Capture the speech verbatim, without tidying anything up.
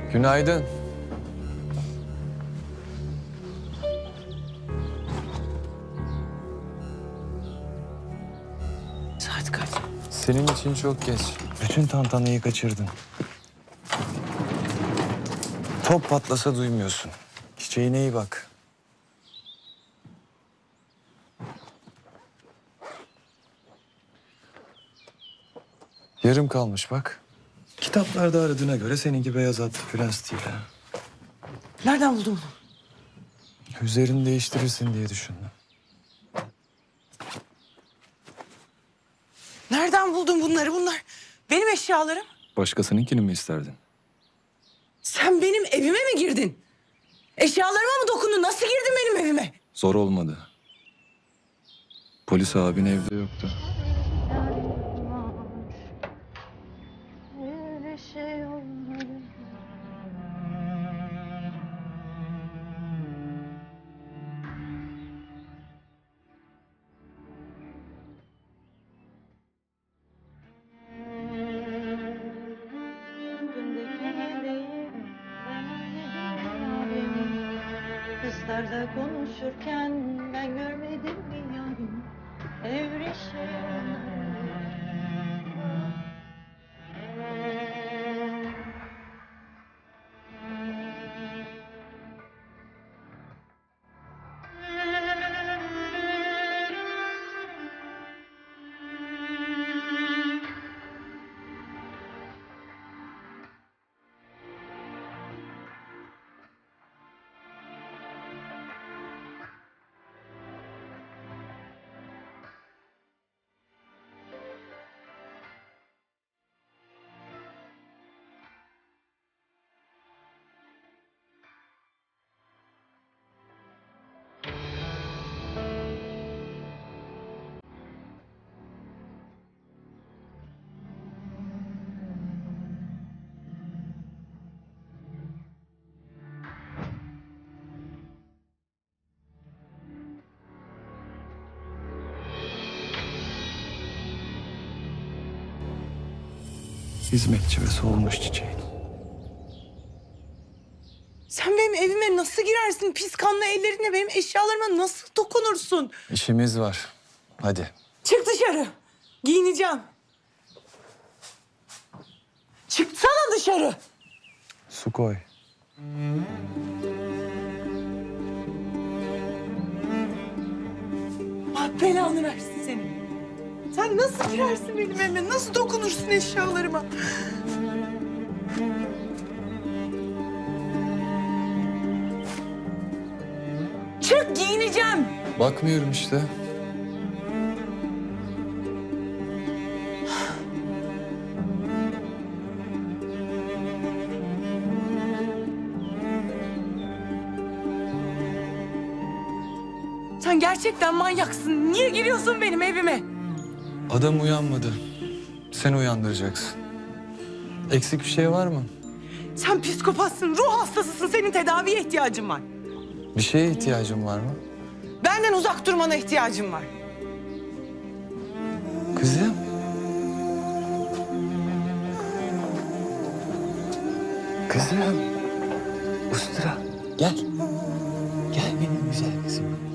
Günaydın. Saat kaç? Senin için çok geç. Bütün tantanayı kaçırdın. Top patlasa duymuyorsun. Çiçeğine iyi bak. Yarım kalmış bak. Kitaplarda aradığına göre seninki beyaz atlı prens değil ha. Nereden buldun bunu? Üzerini değiştirirsin diye düşündüm. Nereden buldun bunları? Bunlar benim eşyalarım. Başkasınınkini mi isterdin? Sen benim evime mi girdin? Eşyalarıma mı dokundun? Nasıl girdin benim evime? Zor olmadı. Polis abin evde yoktu. Öyle şey olmadı. Gündeki hediyem, ben öyle değilim. Kızlarla konuşurken ben görmedim mi yarim? Evrişiyorlar. Hizmetçi ve solmuş çiçeğin. Sen benim evime nasıl girersin? Pis kanlı ellerinle benim eşyalarıma nasıl dokunursun? İşimiz var. Hadi. Çık dışarı. Giyineceğim. Çıksana dışarı. Su koy. Allah belanı versin seni. Sen nasıl girersin benim evime? Nasıl dokunursun eşyalarıma? Çık, giyineceğim. Bakmıyorum işte. Sen gerçekten manyaksın. Niye giriyorsun benim evime? Adam uyanmadı. Sen uyandıracaksın. Eksik bir şey var mı? Sen psikopatsın, ruh hastasısın. Senin tedaviye ihtiyacın var. Bir şeye ihtiyacın var mı? Benden uzak durmana ihtiyacım var. Kızım. Kızım. Ustura. Gel. Gel benim güzel kızım.